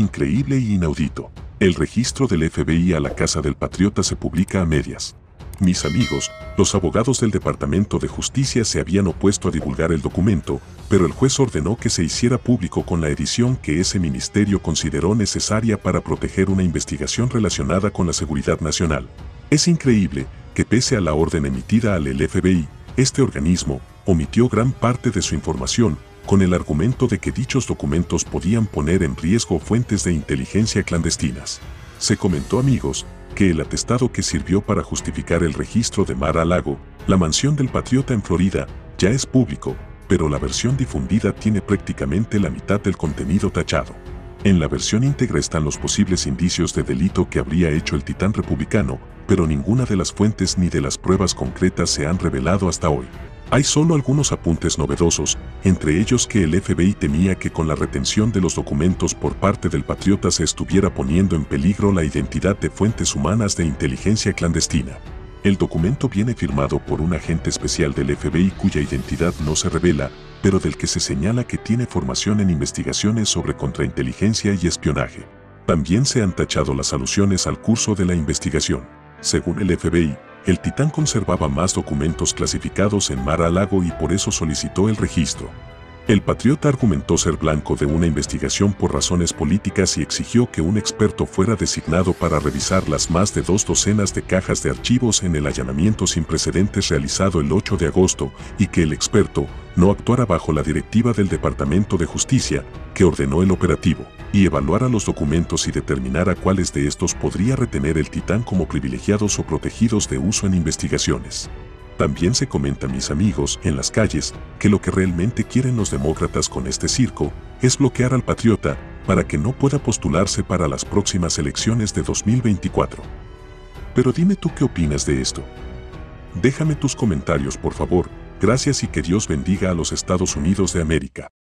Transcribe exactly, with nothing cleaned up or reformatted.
Increíble y inaudito. El registro del F B I a la Casa del Patriota se publica a medias. Mis amigos, los abogados del Departamento de Justicia se habían opuesto a divulgar el documento, pero el juez ordenó que se hiciera público con la edición que ese ministerio consideró necesaria para proteger una investigación relacionada con la seguridad nacional. Es increíble que pese a la orden emitida al F B I, este organismo omitió gran parte de su información, con el argumento de que dichos documentos podían poner en riesgo fuentes de inteligencia clandestinas. Se comentó, amigos, que el atestado que sirvió para justificar el registro de Mar-a-Lago, la mansión del patriota en Florida, ya es público, pero la versión difundida tiene prácticamente la mitad del contenido tachado. En la versión íntegra están los posibles indicios de delito que habría hecho el titán republicano, pero ninguna de las fuentes ni de las pruebas concretas se han revelado hasta hoy. Hay solo algunos apuntes novedosos, entre ellos que el F B I temía que con la retención de los documentos por parte del patriota se estuviera poniendo en peligro la identidad de fuentes humanas de inteligencia clandestina. El documento viene firmado por un agente especial del F B I cuya identidad no se revela, pero del que se señala que tiene formación en investigaciones sobre contrainteligencia y espionaje. También se han tachado las alusiones al curso de la investigación. Según el F B I, el titán conservaba más documentos clasificados en Mar-a-Lago y por eso solicitó el registro. El patriota argumentó ser blanco de una investigación por razones políticas y exigió que un experto fuera designado para revisar las más de dos docenas de cajas de archivos en el allanamiento sin precedentes realizado el ocho de agosto y que el experto no actuara bajo la directiva del Departamento de Justicia, que ordenó el operativo, y evaluara los documentos y determinara cuáles de estos podría retener el titán como privilegiados o protegidos de uso en investigaciones. También se comenta, mis amigos, en las calles, que lo que realmente quieren los demócratas con este circo es bloquear al patriota para que no pueda postularse para las próximas elecciones de dos mil veinticuatro. Pero dime tú qué opinas de esto. Déjame tus comentarios, por favor. Gracias y que Dios bendiga a los Estados Unidos de América.